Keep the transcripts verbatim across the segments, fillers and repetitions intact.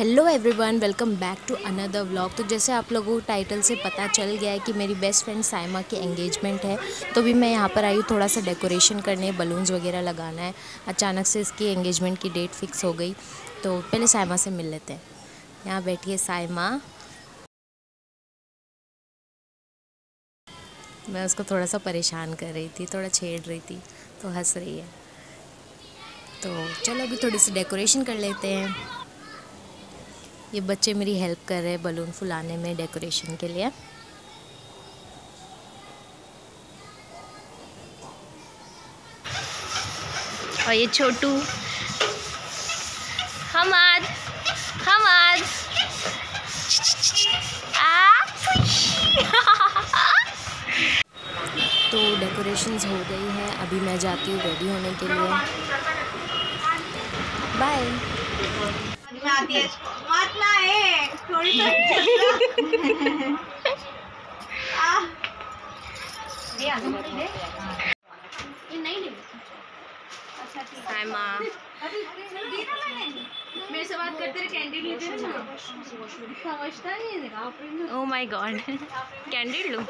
Hello everyone, welcome back to another vlog. तो जैसे आप लोगों को टाइटल से पता चल गया है कि मेरी बेस्ट फ्रेंड साइमा की एंगेजमेंट है, तो भी मैं यहाँ पर आई हूँ थोड़ा सा डेकोरेशन करने, बलून्स वगैरह लगाना है। अचानक से इसकी एंगेजमेंट की डेट फिक्स हो गई, तो पहले साइमा से मिल लेते हैं। यहाँ बैठी है साइमा। मैं उसको थोड़ा सा परेशान कर रही थी, थोड़ा छेड़ रही थी, तो हंस रही है। तो चलो अभी थोड़ी सी डेकोरेशन कर लेते हैं। ये बच्चे मेरी हेल्प कर रहे हैं बलून फुलाने में, डेकोरेशन के लिए। और ये छोटू हमाद हमाद तो डेकोरेशंस हो गई है, अभी मैं जाती हूँ रेडी होने के लिए। बाय। मत ना है थोड़ी तो ये नहीं ले। अच्छा ठीक है माँ, मेरे से बात करते रहे, कैंडीड लेते रहे ना, समझता नहीं है। ओह माय गॉड, कैंडीड लो।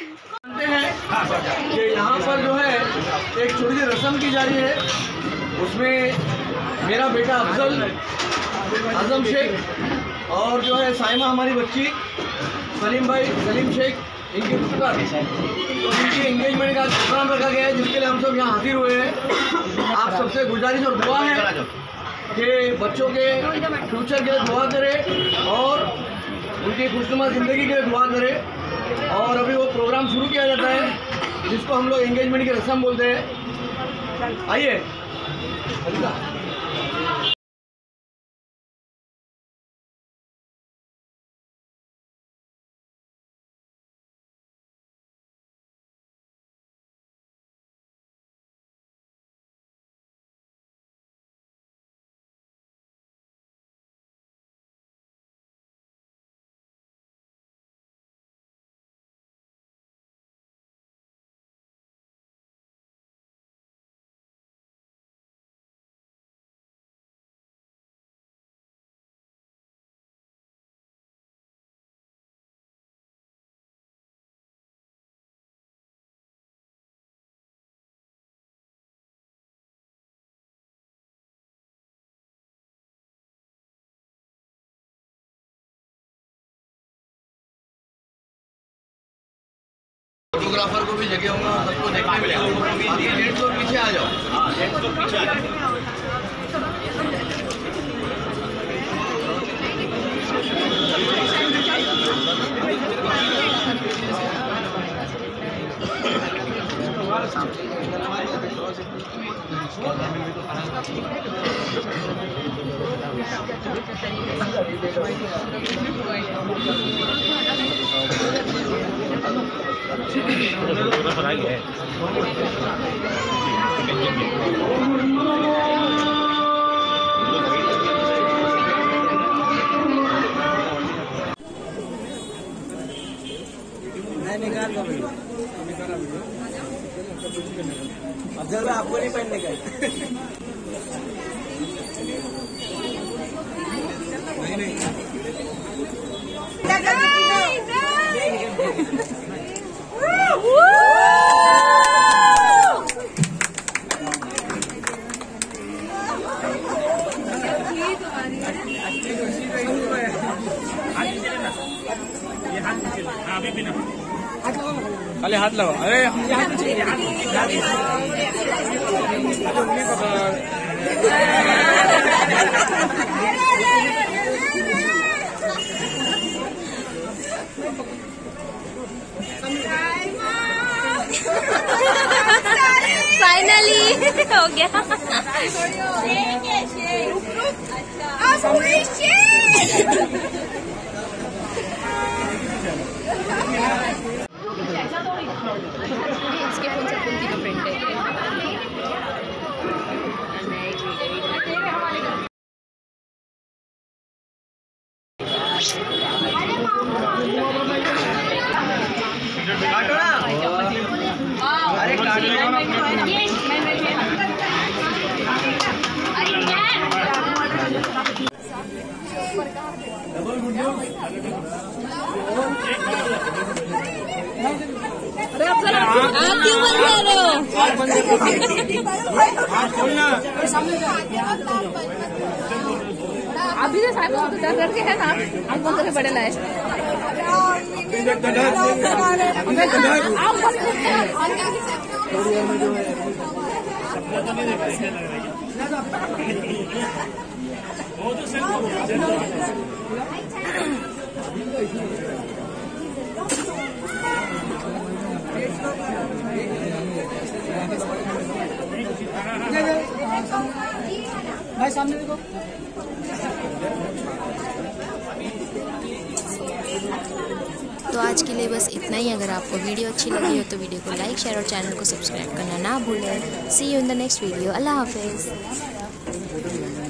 ये यहाँ पर जो है एक छोटी सी रस्म की जा रही है, उसमें मेरा बेटा अफजल आजम शेख और जो है साइमा हमारी बच्ची सलीम भाई सलीम शेख, इनके पुत्र, तो इनकी एंगेजमेंट का प्रोग्राम रखा गया है, जिसके लिए हम सब यहाँ हाजिर हुए हैं। आप सबसे गुजारिश और दुआ है कि बच्चों के फ्यूचर के लिए दुआ करें और उनकी खुशनुमा ज़िंदगी के लिए दुआ करें। और अभी वो प्रोग्राम शुरू किया जाता है जिसको हम लोग एंगेजमेंट की रस्म बोलते हैं। आइए। फोटोग्राफर को भी जगह होगा, सबको देखने मिलेगा। डेढ़ सौ पीछे आ जाओ, हाँ डेढ़ सौ पीछे आ जाओ। निकाल लो वीडियो, निकाला वीडियो। अब जब आपको नहीं पहनने का नहीं नहीं अरे हाथ लगाओ, अरे फाइनली हो गया। इसके फोन से फोन तीनों फ्रेंड है। अरे ऊपर का आप क्यों बंद कर रहे हो? अभी से साहब तो डर डर के है ना, हम कौन से बड़े लाए? भाई सामने देखो। तो आज के लिए बस इतना ही। अगर आपको वीडियो अच्छी लगी हो तो वीडियो को लाइक शेयर और चैनल को सब्सक्राइब करना ना भूलें। See you in the next video. Allah हाफिज़।